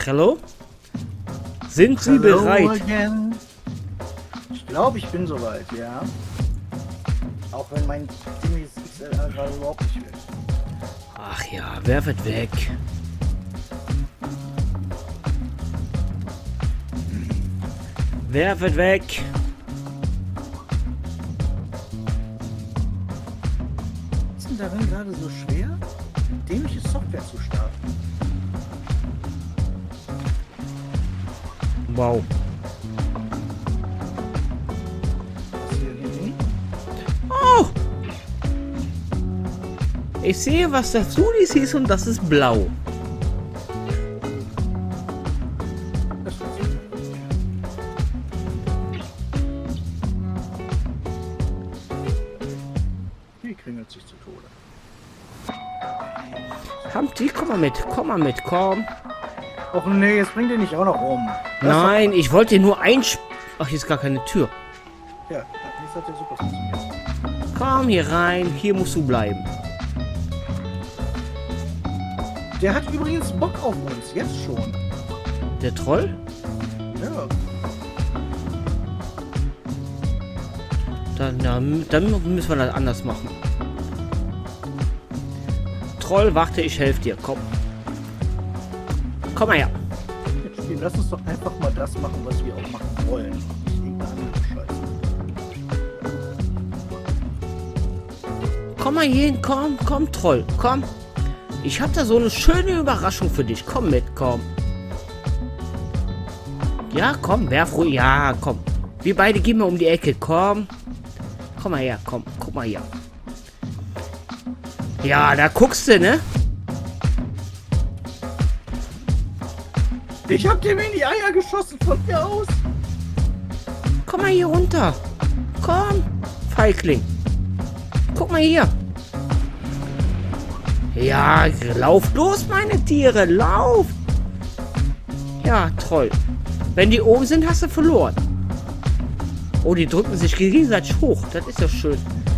Hello? Sind Sie bereit? Again. Ich glaube, ich bin soweit, ja. Auch wenn mein Ding XLR gerade überhaupt nicht will. Ach ja, werfet weg. Werfet weg. Was ist denn darin gerade so schwer, dämliche Software zu starten? Wow. Was hier hin? Oh! Ich sehe, was das Sudis ist und das ist blau. Das wird super. Die kringelt sich zu Tode. Humpty, komm mal mit, komm. Och nee, jetzt bringt ihr nicht auch noch um. Nein, ich wollte nur Ach, hier ist gar keine Tür. Ja, jetzt hat der super funktioniert. Komm hier rein, hier musst du bleiben. Der hat übrigens Bock auf uns, jetzt schon. Der Troll? Ja. Dann müssen wir das anders machen. Troll, warte, ich helfe dir. Komm. Komm mal her. Jetzt Spiel, lass uns doch einfach mal das machen, was wir auch machen wollen. Nicht irgendeine andere Scheiße. Komm mal hier hin, komm, Troll, komm. Ich habe da so eine schöne Überraschung für dich. Komm mit, komm. Ja, komm, werf ruhig. Ja, komm. Wir beide gehen mal um die Ecke, komm. Komm mal her, komm, guck mal hier. Ja, da guckst du, ne? Ich hab dem in die Eier geschossen von hier aus. Komm mal hier runter. Komm, Feigling. Guck mal hier. Ja, lauf los, meine Tiere, lauf. Ja, Troll. Wenn die oben sind, hast du verloren. Oh, die drücken sich gegenseitig hoch. Das ist ja schön.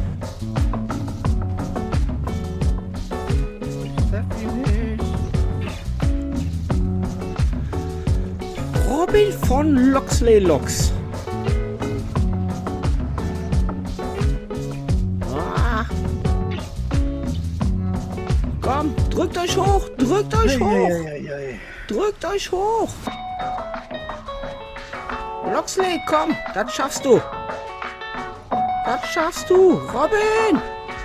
Robin von Loxley Locks. Ah. Komm, drückt euch hoch, drückt euch hoch. Drückt euch hoch. Loxley, komm, das schaffst du. Das schaffst du, Robin.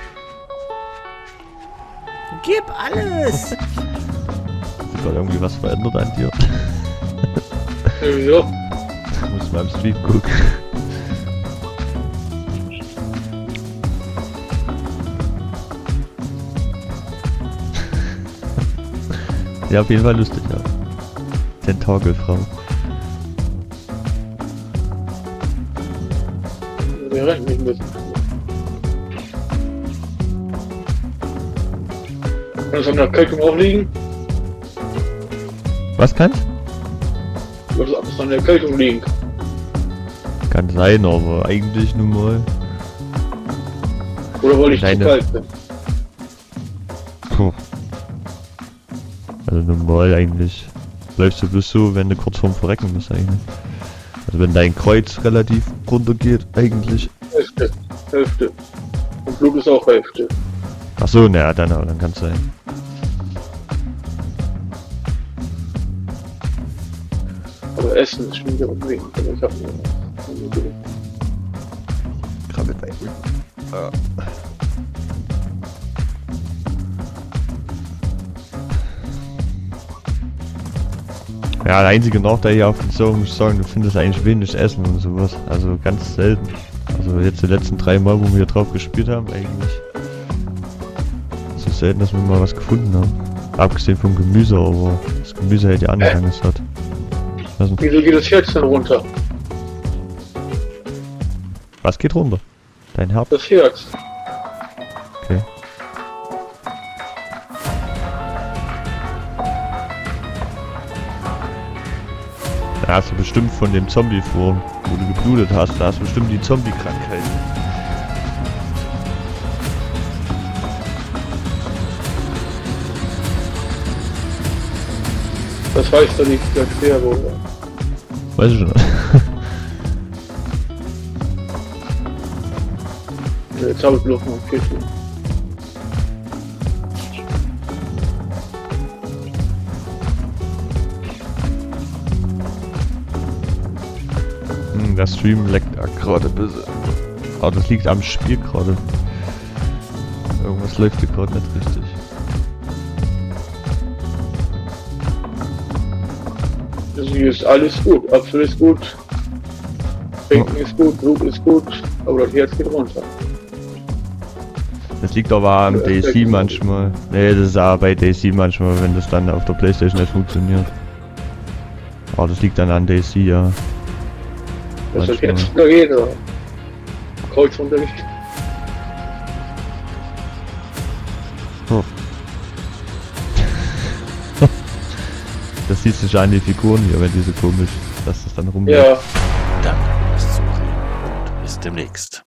Gib alles. Hat gerade irgendwie was verändert an dir? Wieso? Ich muss mal im Stream gucken. Ja, auf jeden Fall lustig, ja. Tentakelfrau. Wir rennen nicht müssen. Kann es an der Erkältung auch liegen? Was kann's? Wird es an der Erkältung liegen? Kann sein, aber eigentlich nun mal. Oder weil ich zu Deine- kalt bin? Puh. Also normal eigentlich. Läufst du bloß so, wenn du kurz vorm Verrecken bist eigentlich. Also wenn dein Kreuz relativ runter geht, eigentlich. Hälfte. Und Blut ist auch Hälfte. Ach so, naja, dann kann's sein. Aber Essen ist schon wieder unwenig. Aber ich hab nur Krabbelt bei Ja, der einzige Nachteil hier auf dem Server, muss ich sagen, du findest eigentlich wenig Essen und sowas. Also ganz selten. Also jetzt die letzten 3 Mal, wo wir hier drauf gespielt haben, eigentlich. So selten, dass wir mal was gefunden haben. Abgesehen vom Gemüse, aber das Gemüse hält ja nicht lange satt. Also, Wieso geht das Herz denn runter? was geht runter? Dein Herz? Das Herz. Okay. Da hast du bestimmt von dem Zombie vor, wo du geblutet hast, da hast du bestimmt die Zombie-Krankheit. Das heißt, da liegt der Querbo. Weiß ich schon. Jetzt habe ich bloß noch 14. Der Stream leckt gerade ein bisschen. Aber das liegt am Spiel gerade. Irgendwas läuft hier gerade nicht richtig. Also hier ist alles gut. Apfel ist gut. Trinken ist gut. Blut ist gut. Aber das Herz geht runter. Das liegt aber am DayZ manchmal. Nee, das ist auch bei DayZ manchmal, wenn das dann auf der Playstation nicht funktioniert. Aber das liegt dann an DayZ, ja. Das ist Manchmal. jetzt noch jeder. Kreuzunterricht. Oh. Das sieht sich an die Figuren hier, wenn die so komisch, dass das dann rumläuft. Ja. Danke fürs Zusehen und bis demnächst.